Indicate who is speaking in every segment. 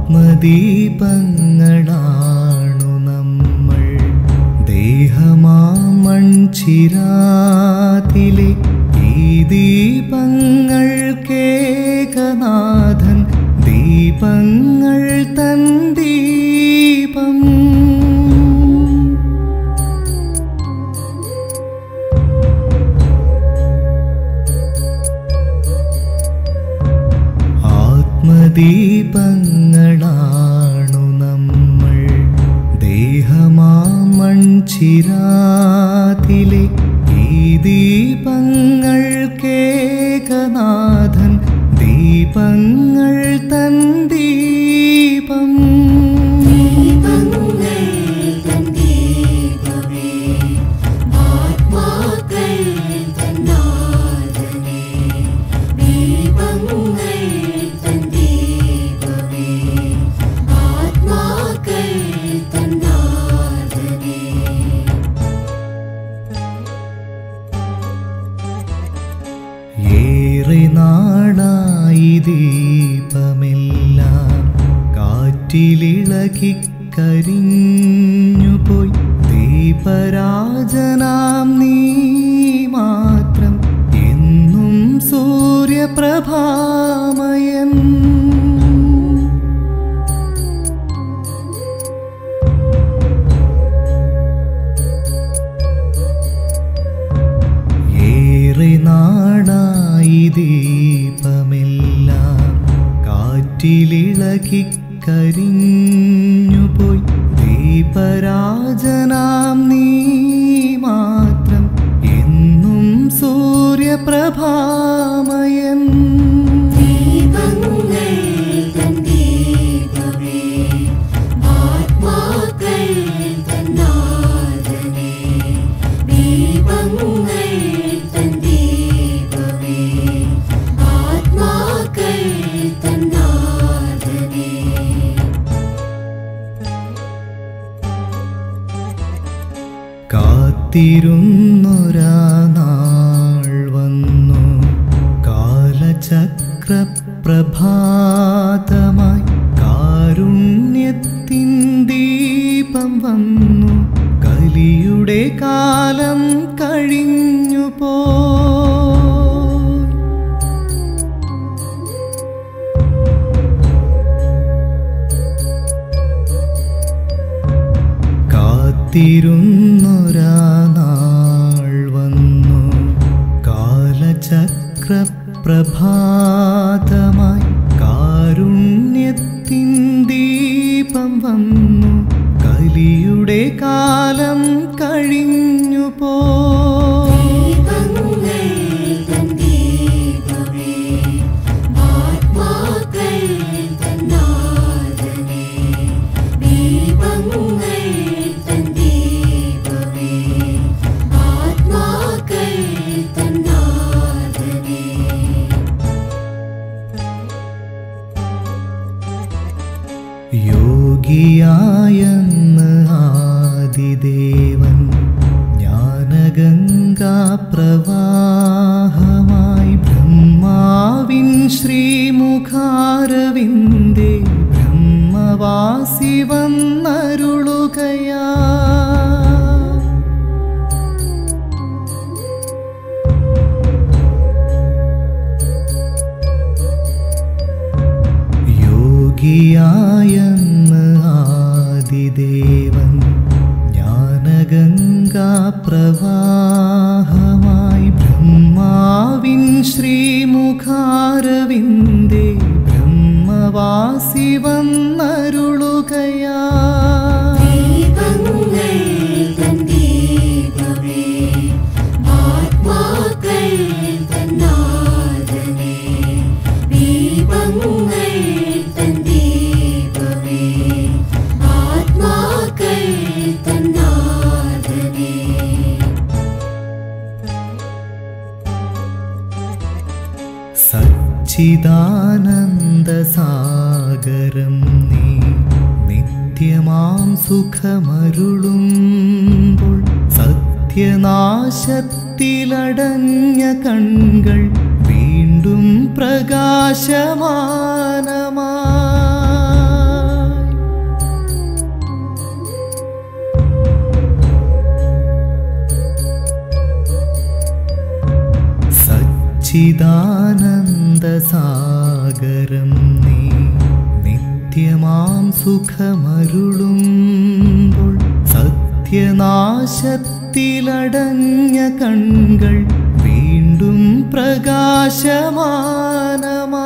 Speaker 1: ആത്മദീപങ്ങളാണു നമ്മൾ ദേഹമാമൺചിരാതിലെ ഈ ദീപങ്ങൾക്കേകനാഥൻ ദീപങ്ങൾ തൻ ദീപം. ആത്മദീപങ്ങളാണു നമ്മൾ ദേഹമാമൺചിരാതിലെ ഈ ദീപങ്ങൾക്കേകനാഥൻ ദീപങ്ങൾ തൻ ദീപം. ഏറെ നാളായി ദീപമെല്ലാം കാറ്റിലിളകി കരിഞ്ഞുപോയി. ദീപരാജനാം നീ മാത്രം എന്നും സൂര്യപ്രഭാമയൻ. ഏറെ നാളായി ദീപമെല്ലാം കാറ്റിലിളകി കരിഞ്ഞുപോയി. ദീപരാജനാം നീ മാത്രം എന്നും സൂര്യപ്രഭാമയൻ. കാത്തിരുന്നൊരാ നാൾ വന്നു കാലചക്രപ്രഭാതമായി. കാരുണ്യത്തിൻ ദീപം വന്നു കലിയുടെ കാലം കഴിഞ്ഞുപോ. കാത്തിരുന്നൊരാ നാൾ വന്നു കാലചക്രപ്രഭാതമായി. കാരുണ്യത്തിൻ ദീപം വന്നു കലിയുടെ കാലം കഴിഞ്ഞുപോ. യോഗിയായെന്ന് ആദിദേവൻ ജ്ഞാനഗംഗാപ്രവാഹമായി. ബ്രഹ്മാവിൻ ശ്രീമുഖാരവിന്ദേ ബ്രഹ്മവാസി വന്നരുളുകയാ. യോഗിയായെന്ന് ആദിദേവൻ ജ്ഞാനഗംഗാപ്രവാഹമായി. ബ്രഹ്മാവിൻ ശ്രീമുഖാരവിന്ദേ ബ്രഹ്മവാസി വന്നരുളുകയാ. സച്ചിദാനന്ദസാഗരം നീ നിത്യമാം സുഖമരുളുമ്പോൾ. സത്യനാശത്തിലടഞ്ഞ കൺകൾ വീണ്ടും പ്രകാശമാനമാ. ചിദാനന്ദസാഗരം നീ നിത്യമാം സുഖമരുളുമ്പോൾ സത്യനാശത്തിലടഞ്ഞ കൺകൾ വീണ്ടും പ്രകാശമാനമാ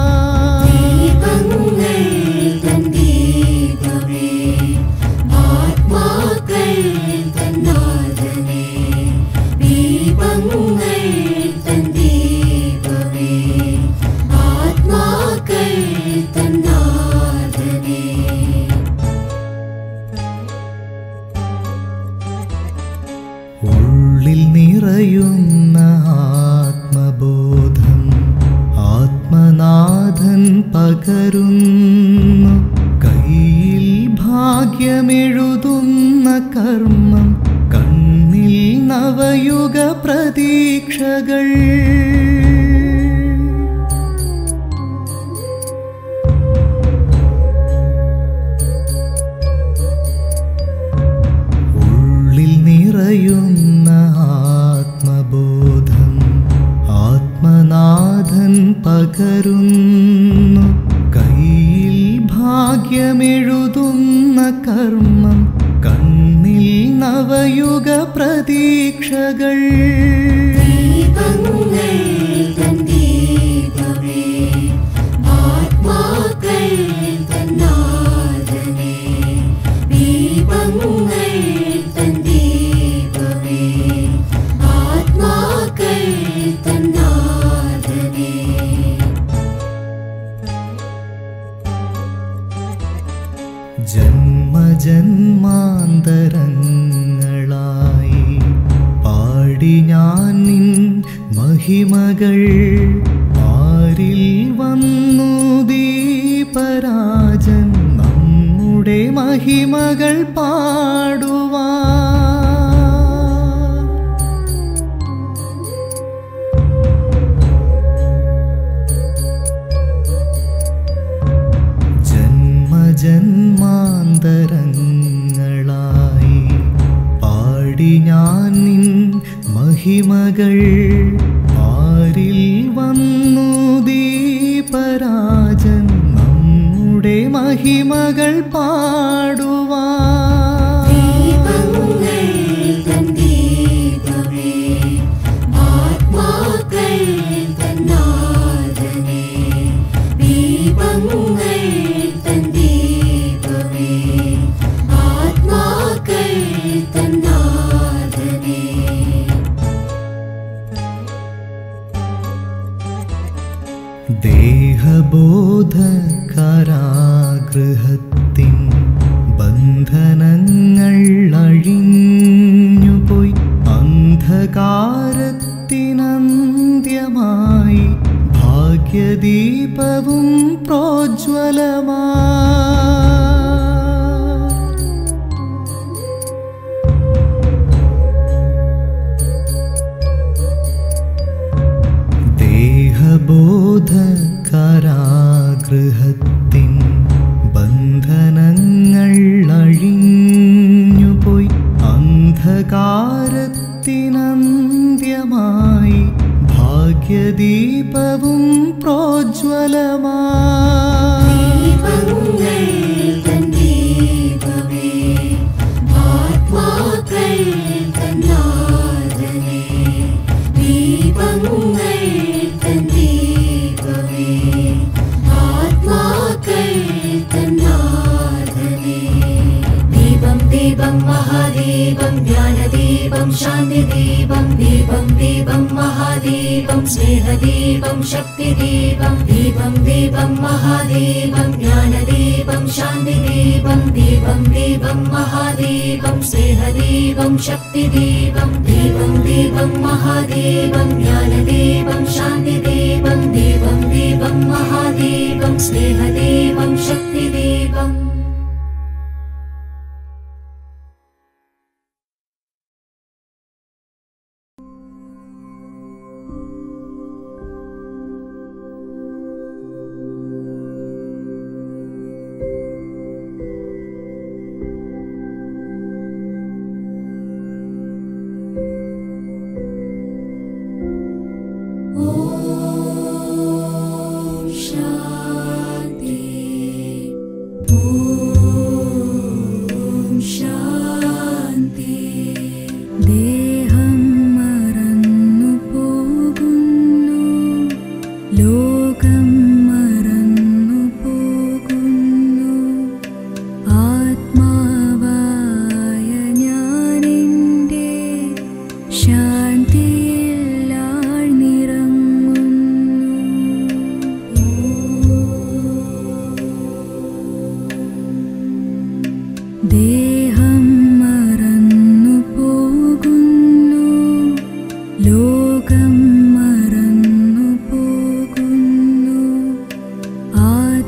Speaker 1: ഉള്ളിൽ നിറയുന്ന ആത്മബോധം ആത്മനാഥൻ പകരുന്നു. കയ്യിൽ ഭാഗ്യമെഴുതുന്ന കർമ്മം, കണ്ണിൽ നവയുഗ പ്രതീക്ഷകൾ. ഉള്ളിൽ നിറയുന്ന ആത്മബോധം ആത്മനാഥൻ പകരുന്നു. കയ്യിൽ ഭാഗ്യമെഴുതുന്ന കർമ്മം, കണ്ണിൽ നവയുഗ പ്രതീക്ഷകൾ. ജന്മജന്മാന്തരങ്ങളായി പാടി ഞാൻ നിൻ മഹിമകൾ. ആരിൽ വന്നു ദീപരാജൻ നമ്മുടെ മഹിമകൾ പാടുവാൻ. ജന്മാന്തരങ്ങളായി പാടി ഞാൻ നിൻ മഹിമകൾ. ആരിൽ വന്നു ദീപരാജൻ നമ്മുടെ മഹിമകൾ പാടുവാൻ. ദേഹബോധകാരാഗൃഹത്തിൻ ബന്ധനങ്ങൾ അഴിഞ്ഞുപോയി. അന്ധകാരത്തിനന്ത്യമായി ഭാഗ്യദീപവും പ്രോജ്വലമായി. ദേഹബോധകാരാഗൃഹത്തിൻ ബന്ധനങ്ങൾ അഴിഞ്ഞുപോയി. അന്ധകാരത്തിനന്ത്യമായി ഭാഗ്യദീപവും പ്രോജ്വലമായി.
Speaker 2: दीपं महादीपं ज्ञानदीपं शान्तिदीपं दीपं दीपं महादीपं स्नेहदीपं शक्तिदीपं दीपं दीपं महादीपं ज्ञानदीपं शान्तिदीपं दीपं दीपं महादीपं स्नेहदीपं शक्तिदीपं दीपं दीपं महादीपं ज्ञानदीपं शान्तिदीपं दीपं दीपं महादीपं स्नेहदीपं शक्तिदीपम्. Oh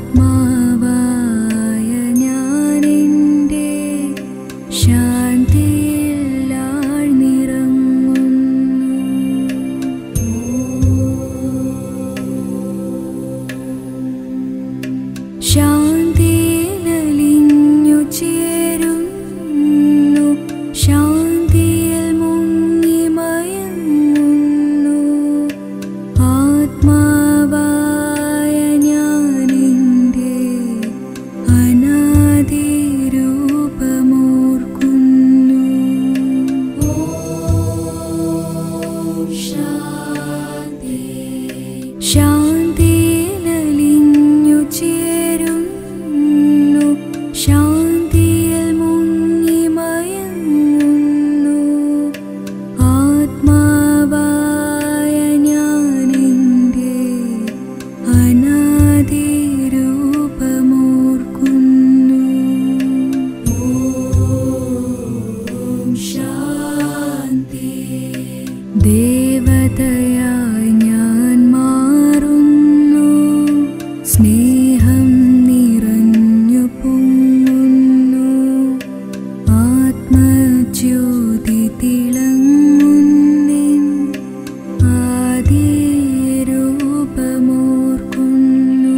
Speaker 2: ആത്മാവായ ഞാനെൻ്റെ ശാന്തിയിൽ ആഴ്ന്നിറങ്ങുന്നു. ശാന്തിയിലലിഞ്ഞു ചേരുന്നു, ശാന്തിയിൽ മുങ്ങി മയങ്ങുന്നു. ആത്മാവായ ഞാനെൻ്റെ അനാദി രൂപമോർക്കുന്നു. ഓം ശാന്തി. ശാന്തിയിലലിഞ്ഞു ചേരുന്നു, ശാന്തിയിൽ മുങ്ങി മയങ്ങുന്നു. ആത്മാവായ ഞാനെൻ്റെ അനാദി രൂപമോർക്കുന്നു. ഓം ശാന്തി. ദേവതയായി ഞാൻ മാറുന്നു, സ്നേഹം നിറഞ്ഞു പൊങ്ങുന്നു. ആത്മജ്യോതി തിളങ്ങുന്നിൻ ആദി രൂപമോർക്കുന്നു.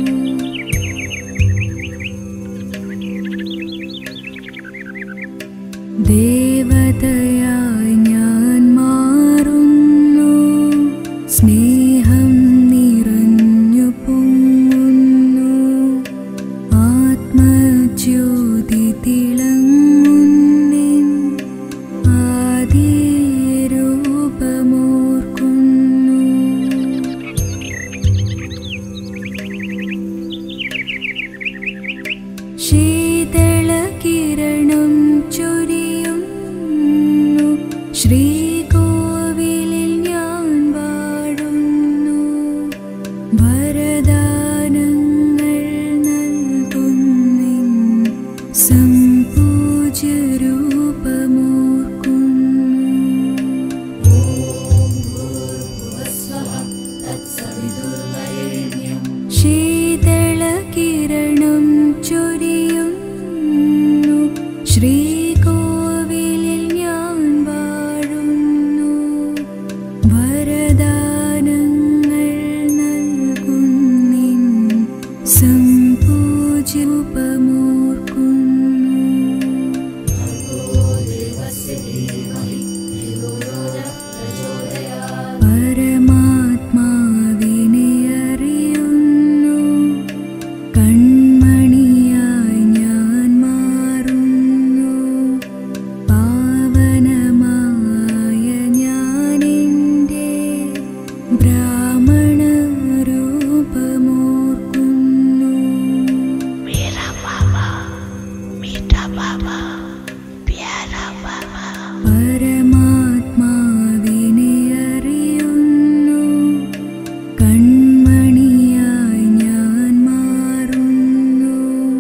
Speaker 2: ദേവതയായി ഞാൻ മാറുന്നു, സ്നേഹം നിറഞ്ഞു പൊങ്ങുന്നു. ആത്മജ്യോതി തിളങ്ങുന്നിൻ ആദി രൂപമോർക്കുന്നു. ശീതളകിരണം ചൊരിയുന്നു, ശ്രീകോവിലിൽ ഞാൻ വാഴുന്നു. വരദാനങ്ങൾ നൽകുന്നിൻ സംപൂജ്യ രൂപമോർക്കുന്നു. ശീതളകിരണം ചൊരിയുന്നു, ശ്രീകോവിലിൽ ഞാൻ വാഴുന്നു. വരദാനങ്ങൾ നൽകുന്നിൻ സംപൂജ്യ രൂപമോർക്കുന്നു. പരമാത്മാവിനെ അറിയുന്നു, കൺമണിയായി ഞാൻ മാറുന്നു. പാവനമായ ഞാനെൻ്റെ ബ്രാഹ്മണ രൂപമോർക്കുന്നു. പരമാത്മാവിനെ അറിയുന്നു, കൺമണിയായി ഞാൻ മാറുന്നു.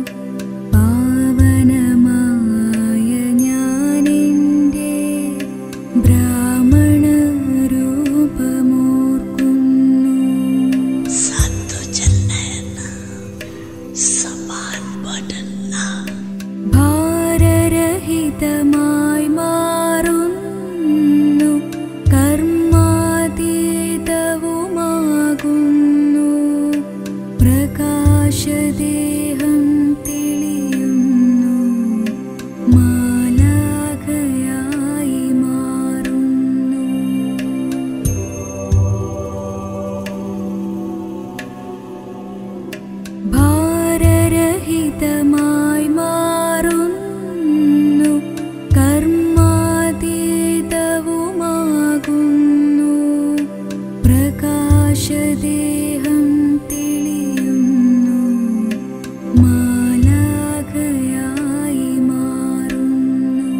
Speaker 2: പാവനമായ ഞാനെൻ്റെ ബ്രാഹ്മണ രൂപമോർക്കുന്നു. ഭാരരഹിതമായി മാറുന്നു, കർമാതീതവുമാകുന്നു. പ്രകാശദേഹം തെളിയുന്നു, മാലാഖയായി മാറുന്നു. ഭാരരഹിതമായി മാറുന്നു, കർമാതീതവുമാകുന്നു. പ്രകാശദേഹം തെളിയുന്നു, മാലാഖയായി മാറുന്നു.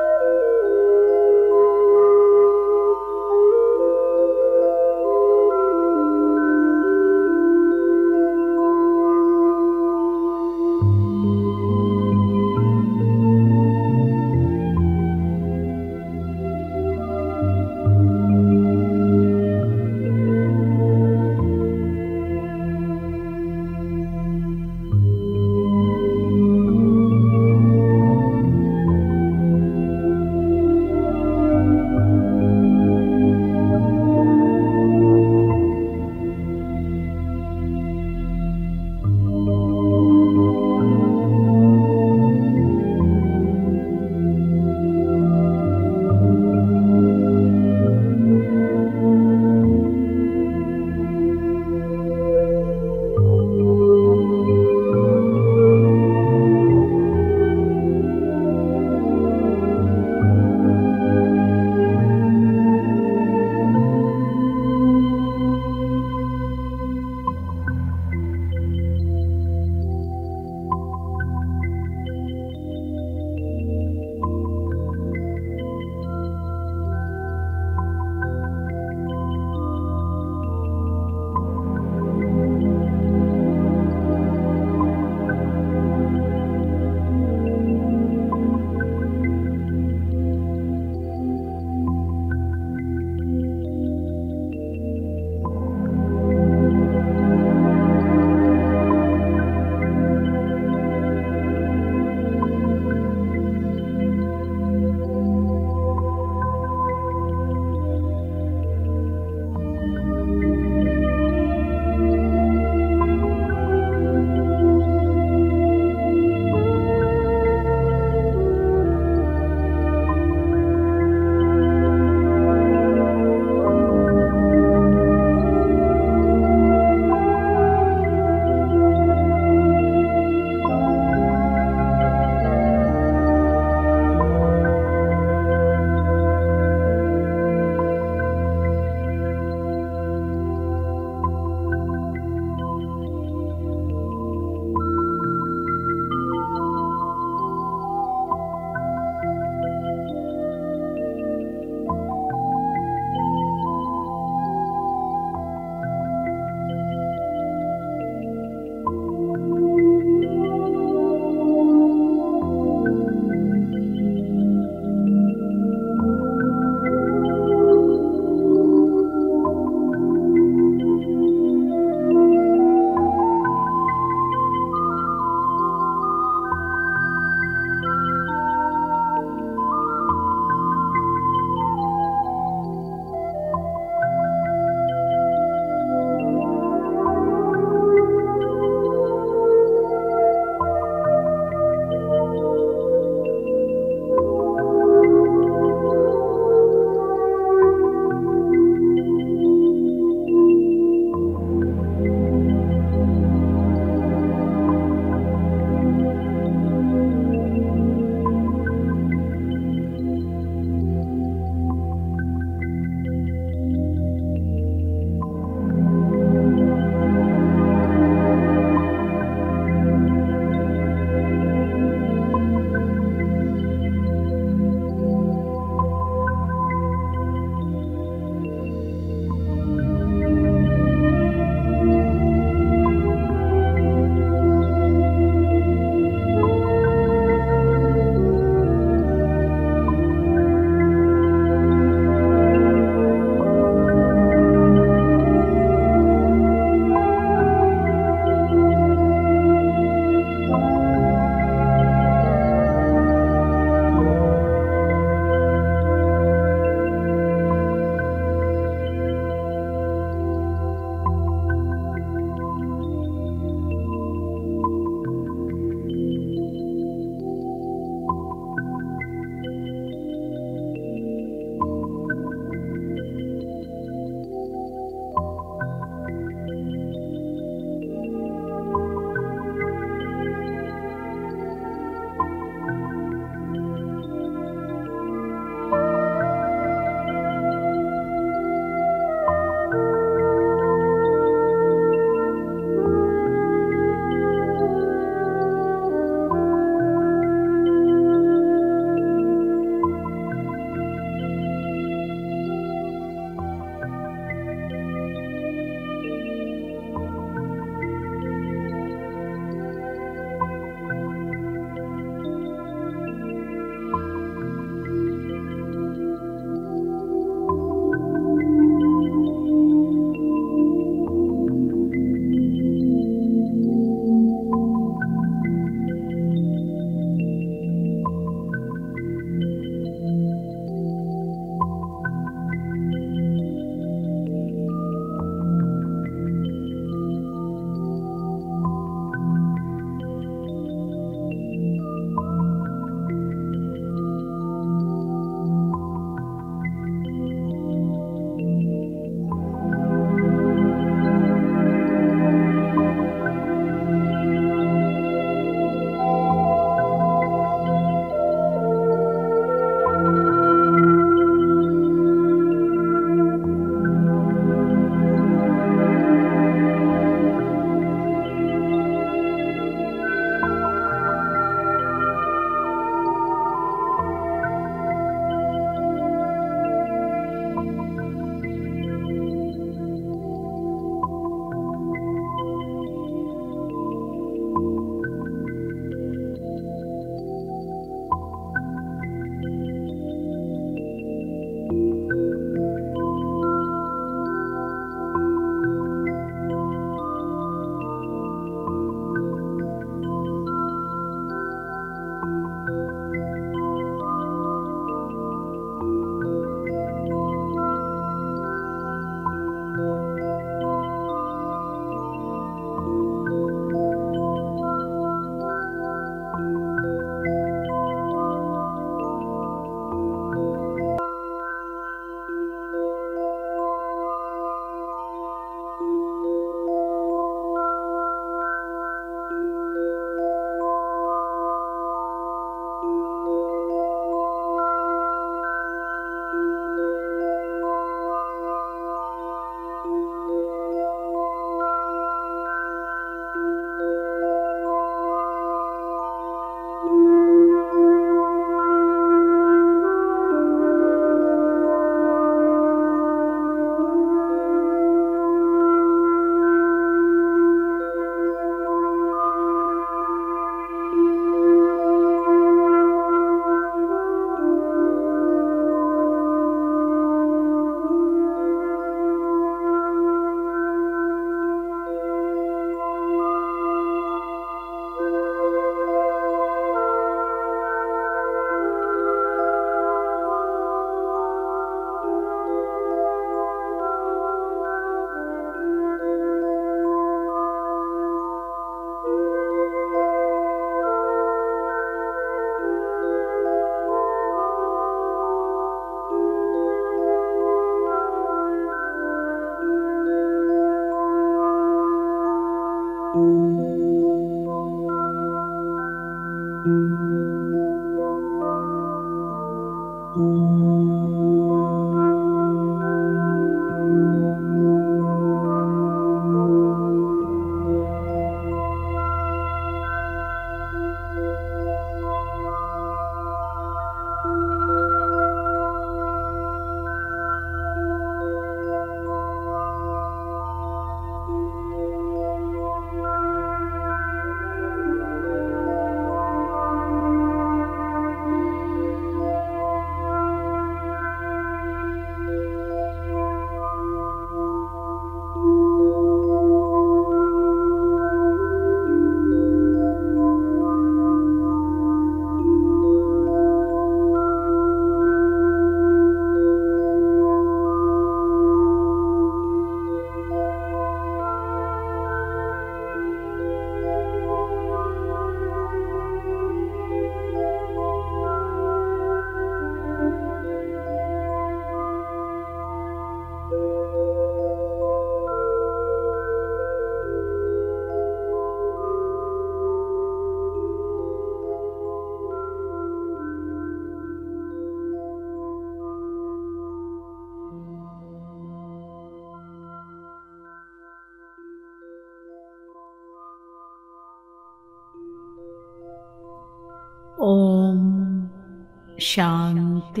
Speaker 3: ഓം ശാന്തി.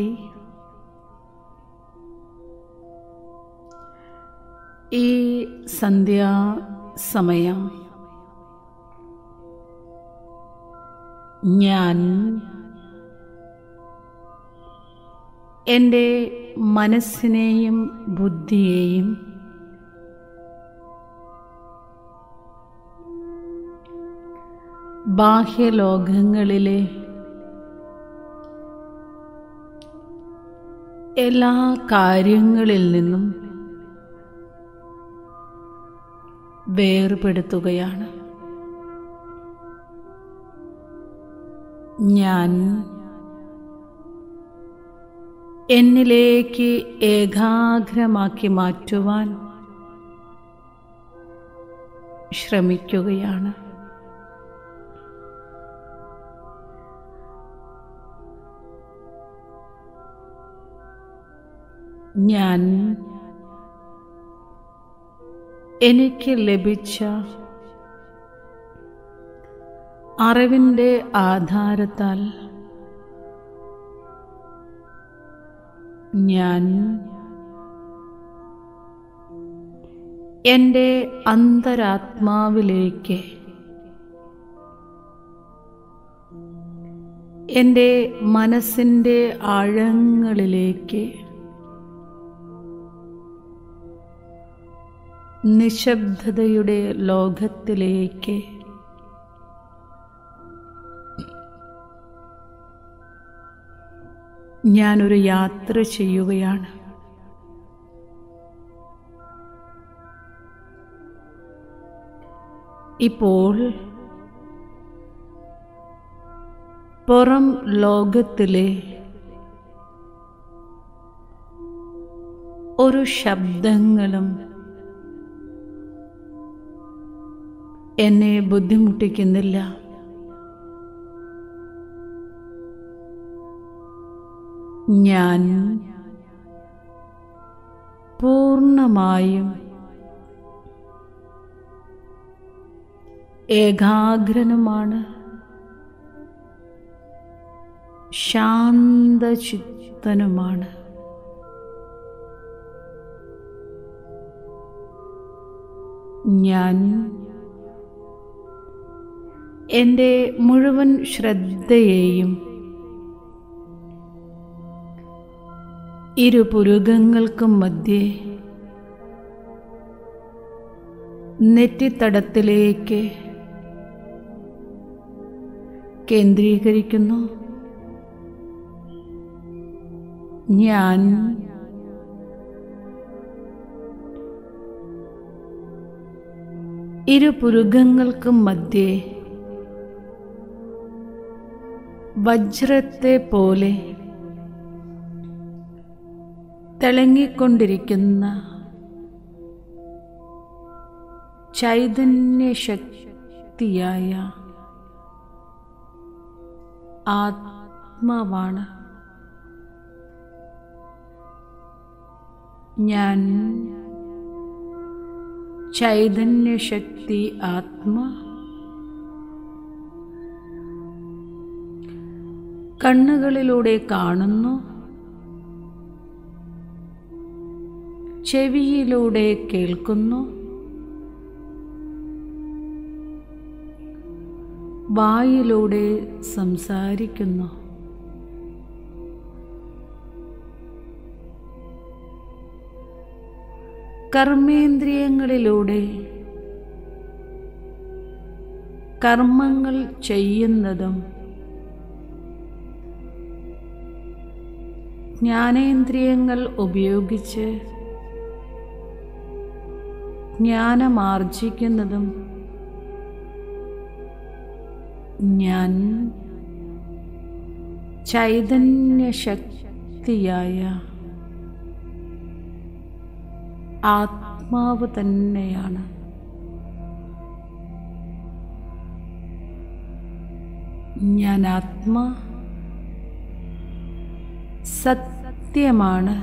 Speaker 3: ഈ സന്ധ്യാസമയം ഞാൻ എൻ്റെ മനസ്സിനെയും ബുദ്ധിയെയും ബാഹ്യലോകങ്ങളിലെ എല്ലാ കാര്യങ്ങളിൽ നിന്നും വേർപെടുത്തുകയാണ്. ഞാൻ എന്നിലേക്ക് ഏകാഗ്രമാക്കി മാറ്റുവാൻ ശ്രമിക്കുകയാണ്. ഞാൻ എനിക്ക് ലഭിച്ച അറിവിൻ്റെ ആധാരത്താൽ ഞാൻ എൻ്റെ അന്തരാത്മാവിലേക്ക്, എൻ്റെ മനസ്സിൻ്റെ ആഴങ്ങളിലേക്ക്, നിശബ്ദതയുടെ ലോകത്തിലേക്ക് ഞാനൊരു യാത്ര ചെയ്യുകയാണ്. ഇപ്പോൾ പുറം ലോകത്തിലെ ഒരു ശബ്ദങ്ങളും എന്നെ ബുദ്ധിമുട്ടിക്കുന്നില്ല. ഞാൻ പൂർണ്ണമായും ഏകാഗ്രനുമാണ്, ശാന്തചിത്തനുമാണ്. ഞാൻ എൻ്റെ മുഴുവൻ ശ്രദ്ധയെയും ഇരുപുരുകങ്ങൾക്കും മധ്യേ നെറ്റിത്തടത്തിലേക്ക് കേന്ദ്രീകരിക്കുന്നു. ഞാൻ ഇരുപുരുകങ്ങൾക്കും മധ്യേ വജ്രത്തെ പോലെ തിളങ്ങിക്കൊണ്ടിരിക്കുന്ന ചൈതന്യശക്തിയായ ആത്മാവാണ്. ഞാൻ ചൈതന്യശക്തി ആത്മാ. കണ്ണുകളിലൂടെ കാണുന്നു, ചെവിയിലൂടെ കേൾക്കുന്നു, വായിലൂടെ സംസാരിക്കുന്നു. കർമ്മേന്ദ്രിയങ്ങളിലൂടെ കർമ്മങ്ങൾ ചെയ്യുന്നതും ജ്ഞാനേന്ദ്രിയങ്ങൾ ഉപയോഗിച്ച് ജ്ഞാനമാർജിക്കുന്നതും ഞാൻ ചൈതന്യശക്തിയായ ആത്മാവ് തന്നെയാണ്. ഞാൻ ആത്മാ സത്യമാണ്,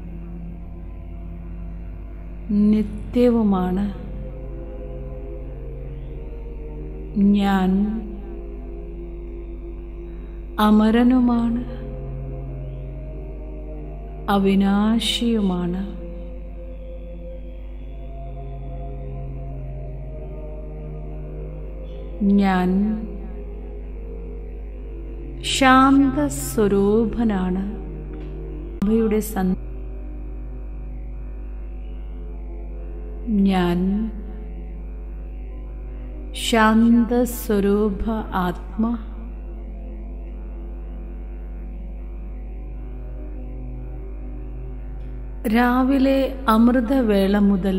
Speaker 3: നിത്യവുമാണ്. ഞാൻ അമരനുമാണ്, അവിനാശിയുമാണ്. ഞാൻ ശാന്തസ്വരൂപനാണ്. അവയുടെ ഞാൻ ശാന്തസ്വരൂപ ആത്മാ. രാവിലെ അമൃതവേള മുതൽ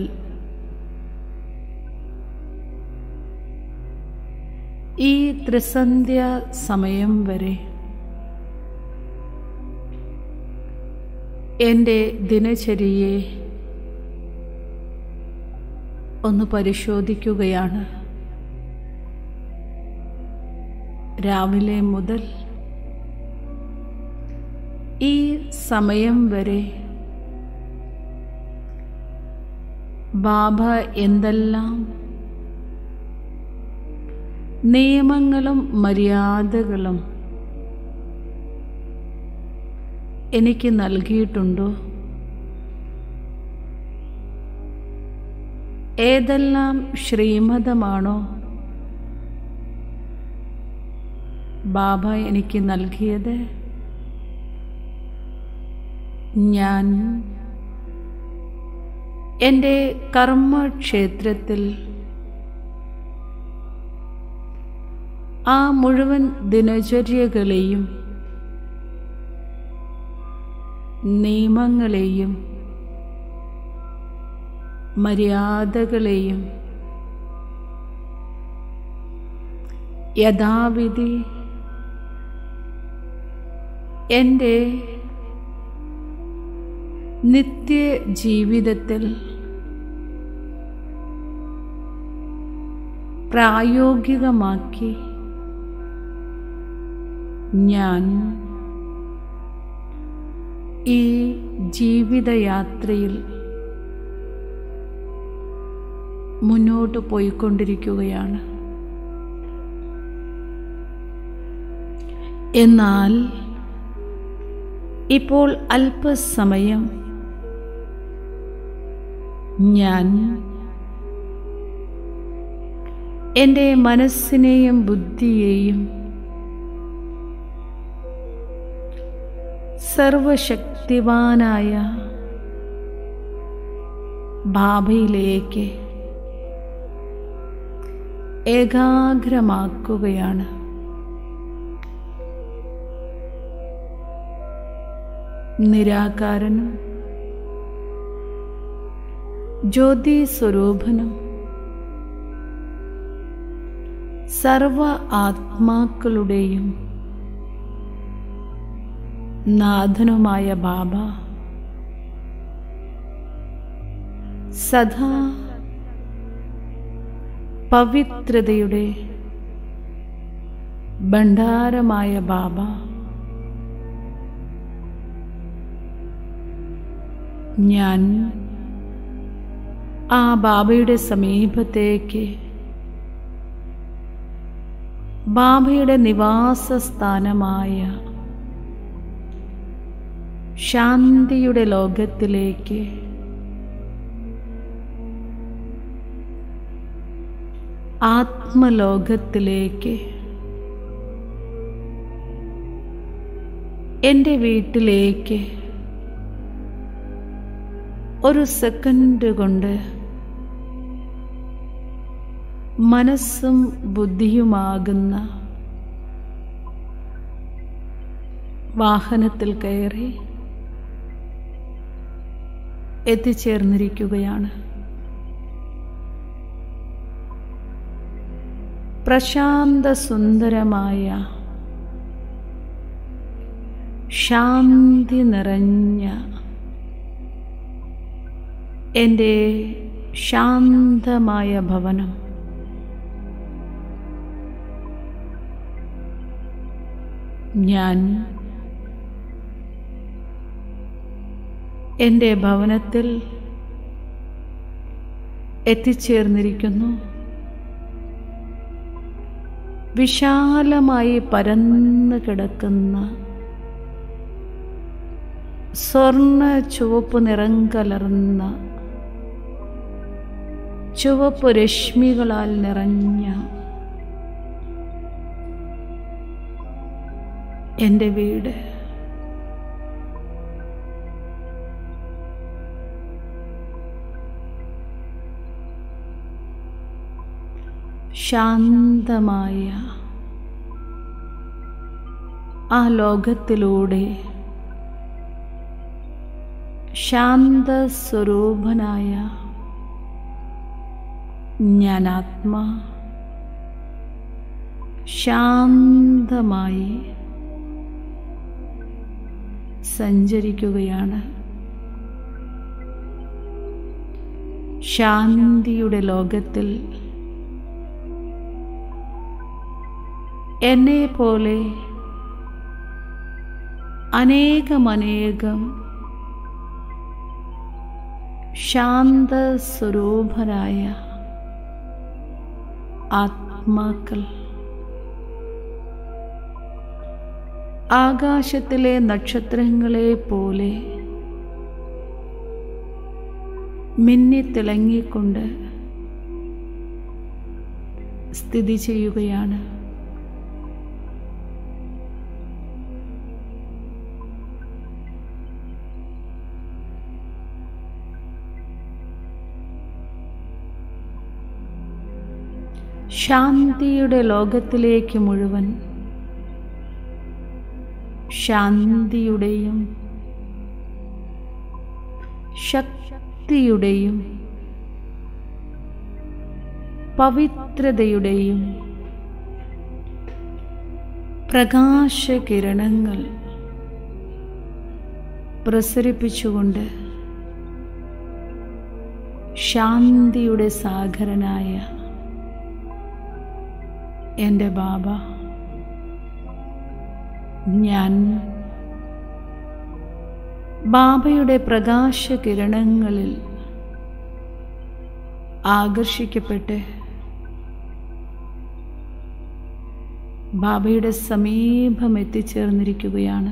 Speaker 3: ഈ ത്രിസന്ധ്യ സമയം വരെ എൻ്റെ ദിനചര്യയെ ഒന്ന് പരിശോധിക്കുകയാണ്. രാവിലെ മുതൽ ഈ സമയം വരെ ബാബ എന്തെല്ലാം നിയമങ്ങളും മര്യാദകളും എനിക്ക് നൽകിയിട്ടുണ്ടോ, ഏതെല്ലാം ശ്രീമതമാണോ ബാബ എനിക്ക് നൽകിയത്, ഞാൻ എൻ്റെ കർമ്മക്ഷേത്രത്തിൽ ആ മുഴുവൻ ദിനചര്യകളെയും നിയമങ്ങളെയും മര്യാദകളെയും യഥാവിധി എൻ്റെ നിത്യജീവിതത്തിൽ പ്രായോഗികമാക്കി ഞാൻ ഈ ജീവിതയാത്രയിൽ മുന്നോട്ട് പോയിക്കൊണ്ടിരിക്കുകയാണ്. എന്നാൽ ഇപ്പോൾ അല്പസമയം ഞാൻ എൻ്റെ മനസ്സിനെയും ബുദ്ധിയെയും സർവശക്തിവാനായ ബാബയിലേക്ക് ഏകാഗ്രമാക്കുകയാണ്. നിരാകാരനും ജ്യോതി സ്വരൂപനും സർവ ആത്മാക്കളുടെയും നാഥനുമായ ബാബ സദാ പവിത്രതയുടെ ഭണ്ഡാരമായ ബാബ, ഞാൻ ആ ബാബയുടെ സമീപത്തേക്ക്, ബാബയുടെ നിവാസ സ്ഥാനമായ ശാന്തിയുടെ ലോകത്തിലേക്ക് ആത്മലോകത്തിലേക്ക് എൻ്റെ വീട്ടിലേക്ക് ഒരു സെക്കൻഡ് കൊണ്ട് മനസ്സും ബുദ്ധിയുമാകുന്ന വാഹനത്തിൽ കയറി എത്തിച്ചേർന്നിരിക്കുകയാണ്. പ്രശാന്ത സുന്ദരമായ ശാന്തി നിറഞ്ഞ എൻ്റെ ശാന്തമായ ഭവനം ഞാൻ എൻ്റെ ഭവനത്തിൽ എത്തിച്ചേർന്നിരിക്കുന്നു. വിശാലമായി പരന്നു കിടക്കുന്ന സ്വർണ്ണ ചുവപ്പ് നിറം കലർന്ന ചുവപ്പ് രശ്മികളാൽ നിറഞ്ഞ എൻ്റെ വീട് ശാന്തമായ ആ ലോകത്തിലൂടെ ശാന്തസ്വരൂപനായ ഞാൻ ആത്മാ ശാന്തമായി സഞ്ചരിക്കുകയാണ്. ശാന്തിയുടെ ലോകത്തിൽ എന്നെ പോലെ അനേകം ശാന്തസ്വരൂപരായ ആത്മാക്കൾ ആകാശത്തിലെ നക്ഷത്രങ്ങളെ പോലെ മിന്നിത്തിളങ്ങിക്കൊണ്ട് സ്ഥിതി ചെയ്യുകയാണ്. ശാന്തിയുടെ ലോകത്തിലേക്ക് മുഴുവൻ ശാന്തിയുടെയും ശക്തിയുടെയും പവിത്രതയുടെയും പ്രകാശകിരണങ്ങൾ പ്രസരിപ്പിച്ചുകൊണ്ട് ശാന്തിയുടെ സാഗരനായ എൻ്റെ ബാബ, ഞാൻ ബാബയുടെ പ്രകാശകിരണങ്ങളിൽ ആകർഷിക്കപ്പെട്ട് ബാബയുടെ സമീപം എത്തിച്ചേർന്നിരിക്കുകയാണ്.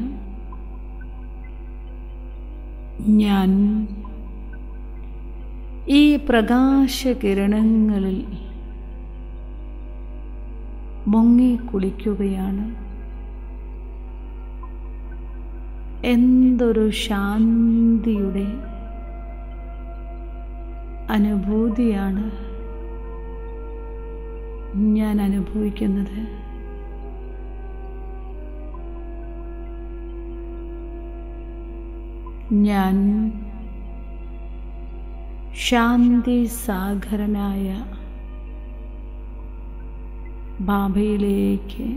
Speaker 3: ഞാൻ ഈ പ്രകാശകിരണങ്ങളിൽ മുങ്ങി കുളിക്കുകയാണ്. എന്തൊരു ശാന്തിയുടെ അനുഭൂതിയാണ് ഞാൻ അനുഭവിക്കുന്നത്. ഞാൻ ശാന്തി സാഗരനായ ബാബയിലേക്ക്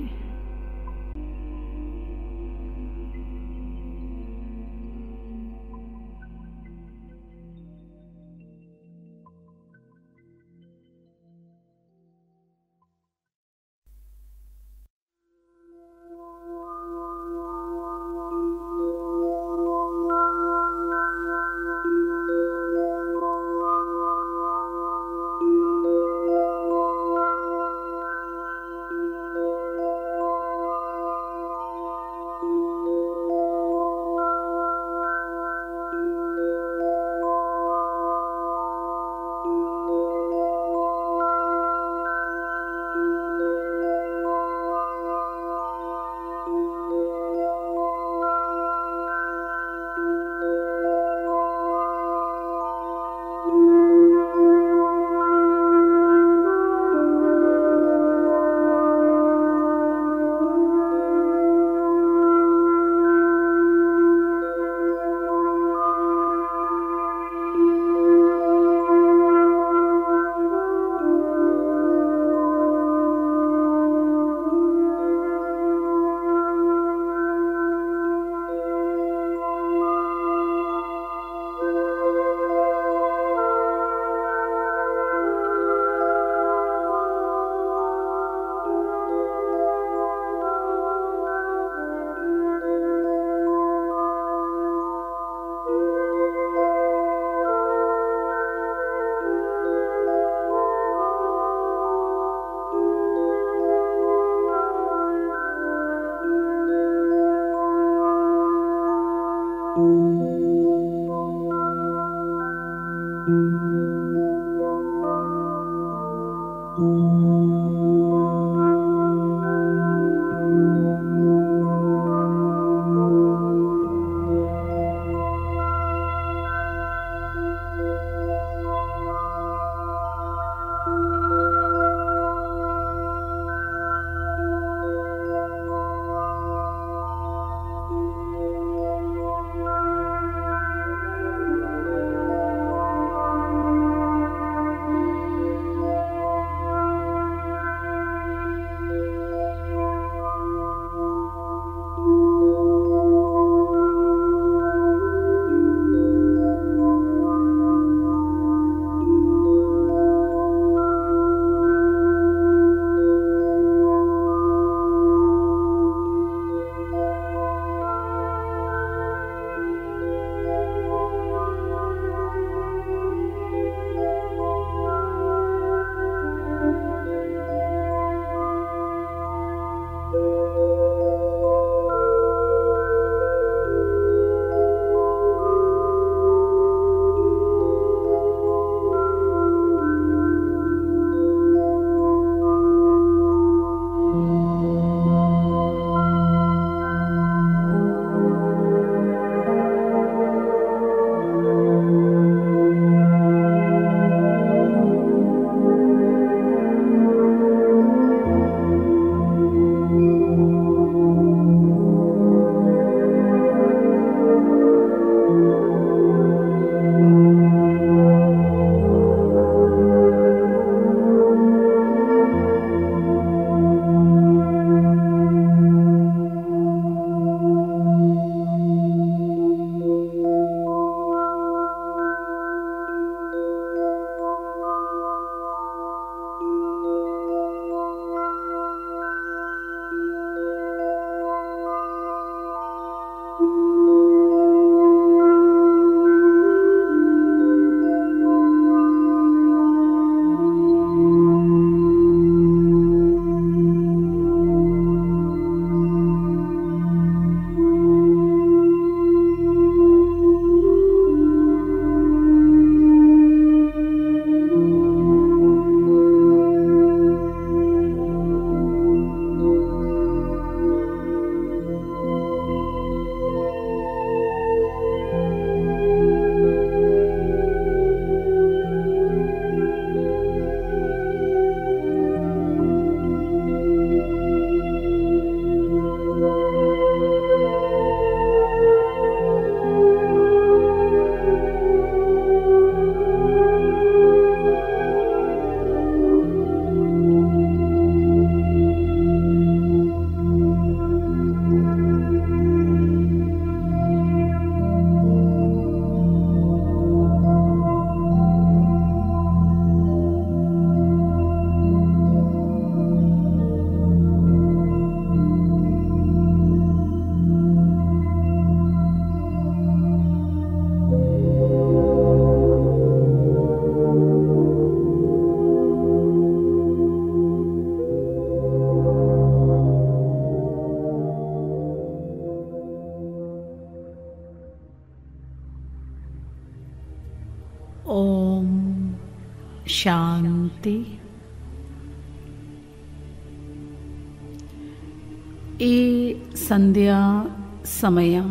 Speaker 3: ഈ സന്ധ്യാസമയം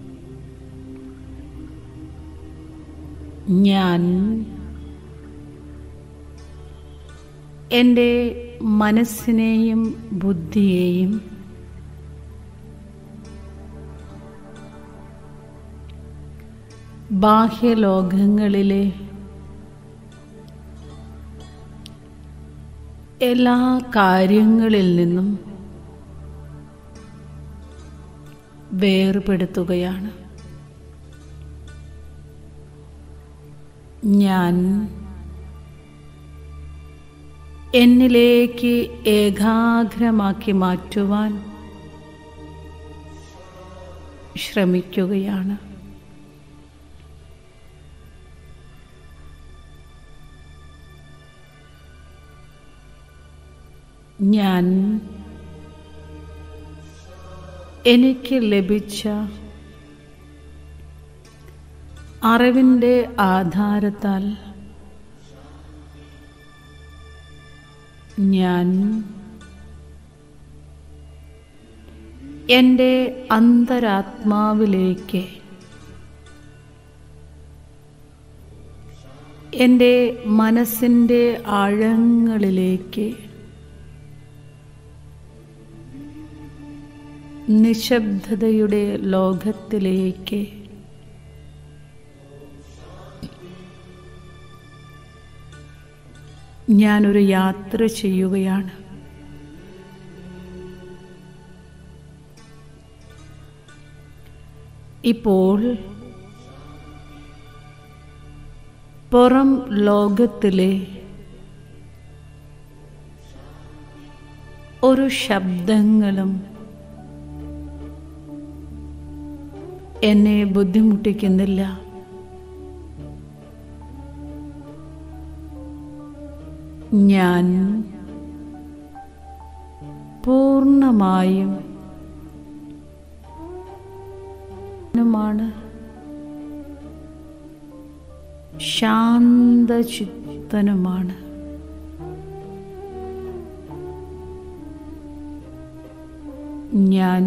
Speaker 3: ഞാൻ എൻ്റെ മനസ്സിനെയും ബുദ്ധിയെയും ബാഹ്യലോകങ്ങളിലെ എല്ലാ കാര്യങ്ങളിൽ നിന്നും വേർപെടുത്തുകയാണ്. ഞാൻ എന്നിലേക്ക് ഏകാഗ്രമാക്കി മാറ്റുവാൻ ശ്രമിക്കുകയാണ്. ഞാൻ എനിക്ക് ലഭിച്ച അറിവിൻ്റെ ആധാരത്താൽ ഞാൻ എൻ്റെ അന്തരാത്മാവിലേക്ക്, എൻ്റെ മനസ്സിൻ്റെ ആഴങ്ങളിലേക്ക്, നിശബ്ദതയുടെ ലോകത്തിലേക്ക് ഞാനൊരു യാത്ര ചെയ്യുകയാണ്. ഇപ്പോൾ പുറം ലോകത്തിലെ ഒരു ശബ്ദങ്ങളും എന്നെ ബുദ്ധിമുട്ടിക്കുന്നില്ല. ഞാൻ പൂർണ്ണമായും ശാന്തചിത്തനുമാണ്. ഞാൻ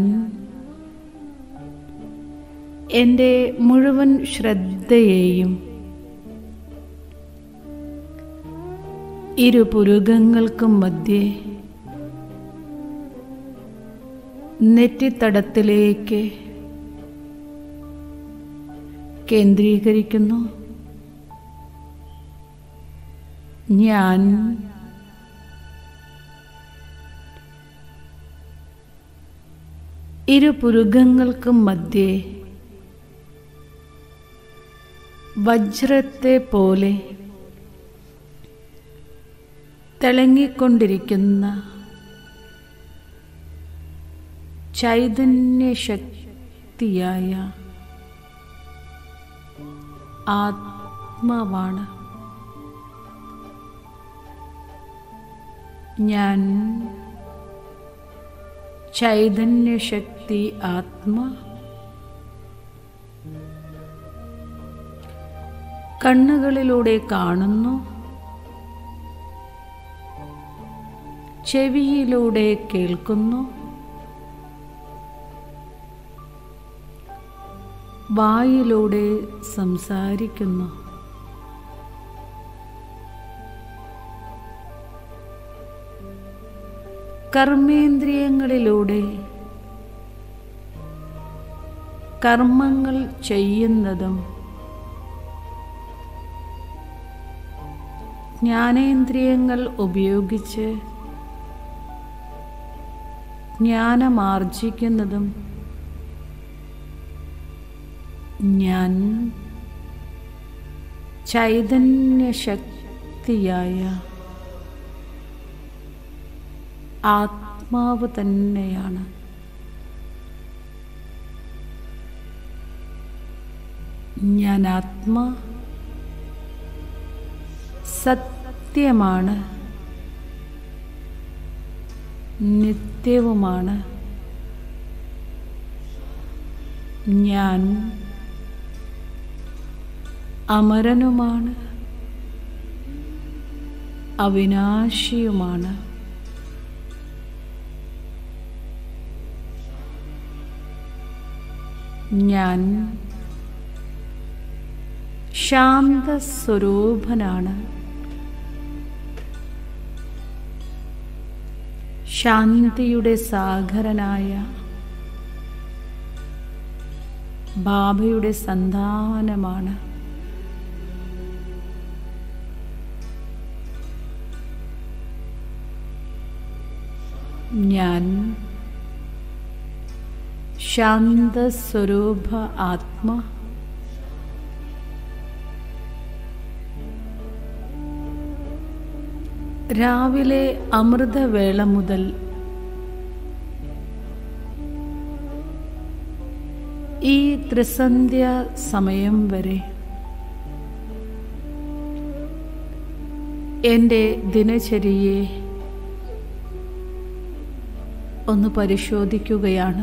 Speaker 3: എൻ്റെ മുഴുവൻ ശ്രദ്ധയെയും ഇരുപുരുകങ്ങൾക്കും മധ്യേ നെറ്റിത്തടത്തിലേക്ക് കേന്ദ്രീകരിക്കുന്നു. ഞാൻ ഇരുപുരുകങ്ങൾക്കും മധ്യേ വജ്രത്തെ പോലെ തിളങ്ങിക്കൊണ്ടിരിക്കുന്ന ചൈതന്യശക്തിയായ ആത്മാവാണ്. ഞാൻ ചൈതന്യശക്തി ആത്മാ കണ്ണുകളിലൂടെ കാണുന്നു, ചെവിയിലൂടെ കേൾക്കുന്നു, വായിലൂടെ സംസാരിക്കുന്നു. കർമ്മേന്ദ്രിയങ്ങളിലൂടെ കർമ്മങ്ങൾ ചെയ്യുന്നതും ജ്ഞാനേന്ദ്രിയങ്ങൾ ഉപയോഗിച്ച് ജ്ഞാനമാർജിക്കുന്നതും ഞാൻ ചൈതന്യശക്തിയായ ആത്മാവ് തന്നെയാണ്. ഞാൻ ആത്മാ സത്യമാണ്, നിത്യവുമാണ്. ഞാൻ അമരനുമാണ്, അവിനാശിയുമാണ്. ഞാൻ ശാന്തസ്വരൂപനാണ്. ശാന്തിയുടെ സാഗരനായ ബാബയുടെ സന്താനമാണ്. ഞാൻ ശാന്തസ്വരൂപ ആത്മ. രാവിലെ അമൃതവേള മുതൽ ഈ ത്രിസന്ധ്യ സമയം വരെ എൻ്റെ ദിനചര്യയെ ഒന്ന് പരിശോധിക്കുകയാണ്.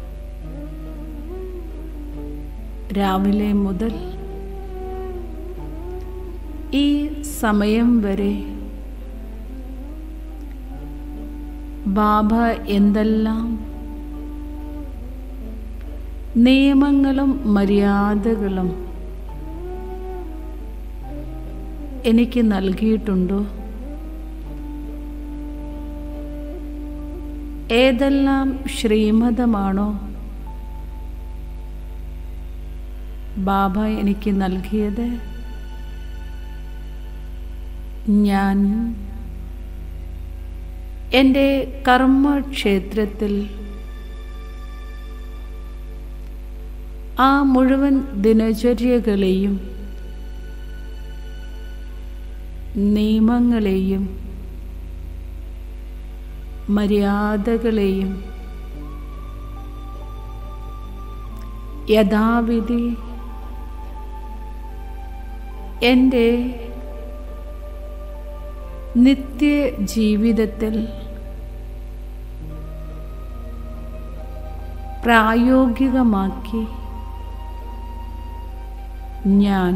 Speaker 3: രാവിലെ മുതൽ ഈ സമയം വരെ ബാബ എന്തെല്ലാം നിയമങ്ങളും മര്യാദകളും എനിക്ക് നൽകിയിട്ടുണ്ടോ? ഏതെല്ലാം ശ്രീമതമാണോ ബാബ എനിക്ക് നൽകിയത്? ഞാൻ എൻ്റെ കർമ്മക്ഷേത്രത്തിൽ ആ മുഴുവൻ ദിനചര്യകളെയും നിയമങ്ങളെയും മര്യാദകളെയും യഥാവിധി എൻ്റെ നിത്യജീവിതത്തിൽ പ്രായോഗികമാക്കി ഞാൻ